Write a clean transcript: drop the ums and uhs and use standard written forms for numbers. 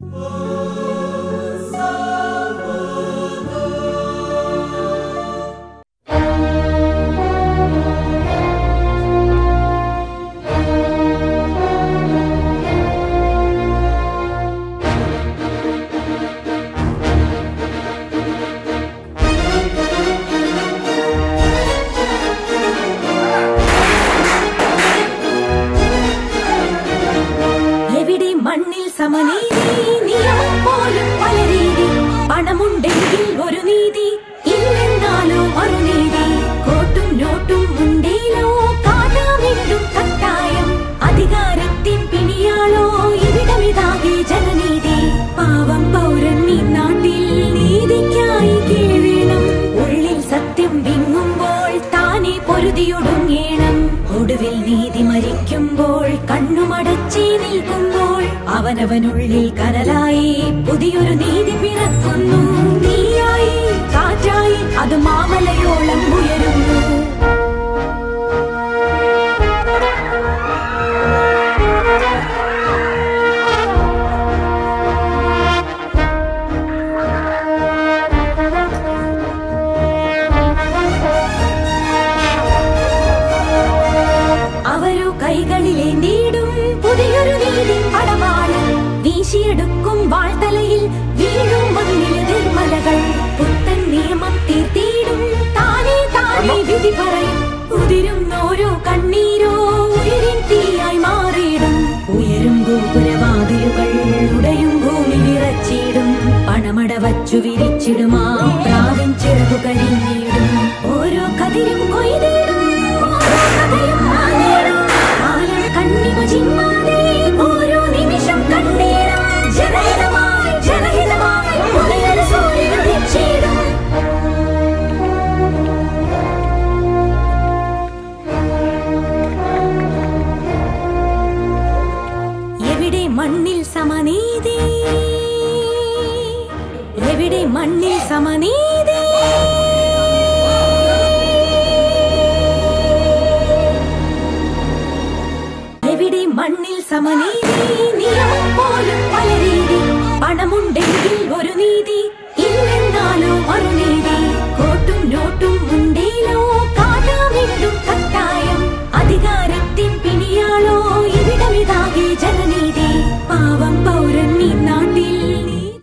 അവനവനുള്ളിൽ കനലായി പുതിയൊരു നീതി പിറക്കുന്നു. നീയായി കാറ്റായി അത് മാമലയോളം ഉയരുന്നു. അവരോ കൈകളിലെ നീടും പുതിയൊരു നീതി പടവാണ്. വീശിയെടുക്കും വാൾത്തലയിൽ വീഴും മണ്ണിലെ നിർമ്മലകൾ. പുത്തൻ നിയമം തീർത്തിയിടും താനേ താനേ വിധി പറയും. ഉതിരും ഓരോ കണ്ണീരോ ഉയരിൻ തീയായി മാറിയിടും. ഉയരും ഗോപുരവാതിലുകൾ ഉടയും ഭൂമി വിറച്ചിടും. പണമട വച്ചു വിരിച്ചിടുമാ പ്രാവിൻ ചിറകു കരിഞ്ഞിടും. ഓരോ കതിരും കൊയ്തിടും, ഓരോ കഥയും മാറിയിടും. കാലം കണ്ണിമ ചിമ്മാതെ ഓരോ നിമിഷം കണ്ടേരം. ജനഹിതമായി ജനഹിതമായി പുതിയൊരു സൂര്യൻ ഉദിച്ചിടും. എവിടെ മണ്ണിൽ സമനീതി, എവിടെ മണ്ണിൽ സമനീതി.